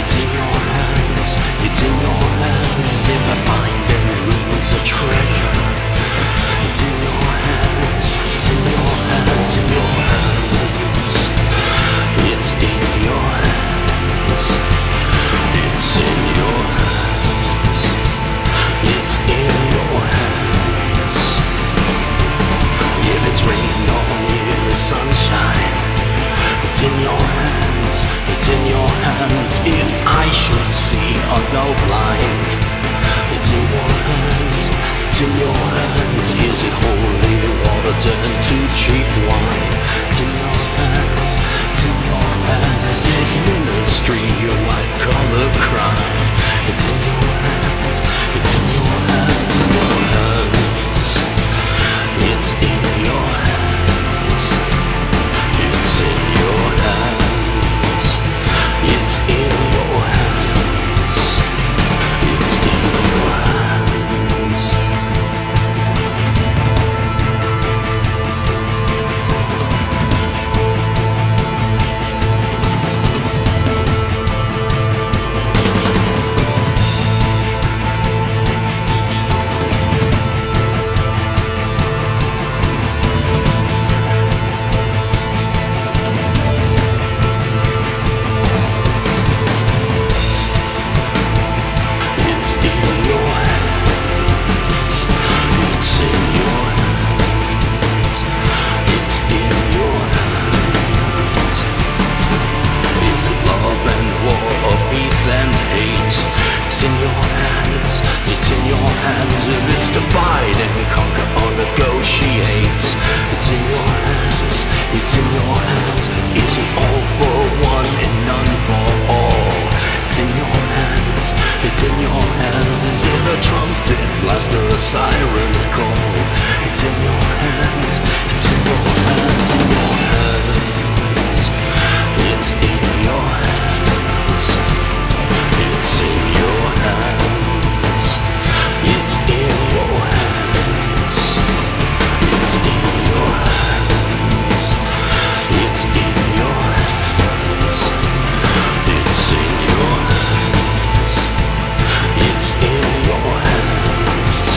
It's in your hands, it's in your hands. If I find and lose a treasure, it's in your hands, it's in your hands, in your hands. It's in your hands, it's in your hands, it's in your hands. If it's rain or nearly sunshine, it's in your hands, it's in your hands. If I should see or go blind, it's in your hands, it's in your hands. Is it holy water turned to cheap wine? It's in your hands, it's in your hands. Is it ministry or white collar crime? It's in your hands, it's in your hands, in your hands. It's in your hands, it's in your hands, it's in your hands, it's in your hands. It's in your hands, it's in your hands. If it's divide and conquer or negotiate, it's in your hands, it's in your hands. Is it all for one and none for all? It's in your hands, it's in your hands. Is it a trumpet blast or a siren's call? It's in your hands, it's in your hands, in your hands. It's in your hands, it's in your hands, it's in your hands, it's in your hands, it's in your hands, it's in your hands, it's in your hands.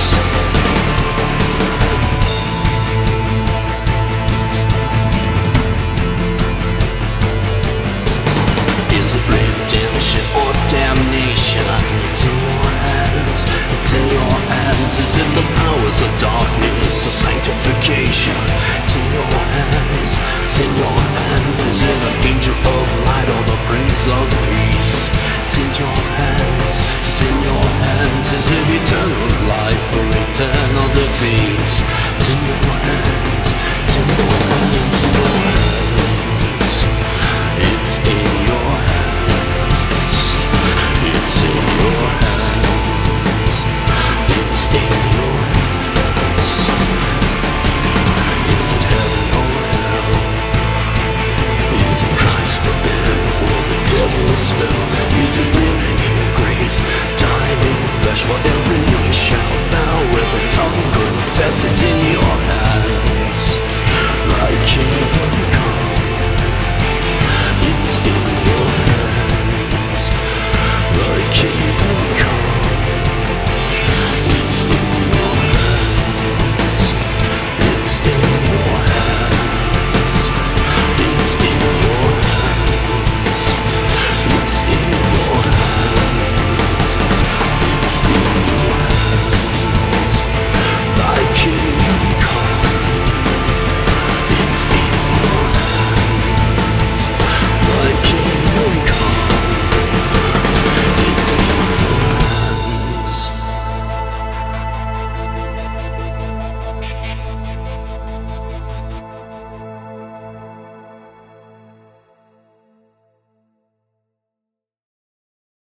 Is it redemption or damnation? It's in your hands, it's in your hands. Is it the powers of darkness or sanctification? It's in your hands, it's in your hands. Is it an angel of light or the prince of peace? It's in your hands, it's in your hands. Is it eternal life or eternal defeat? It's in your hands.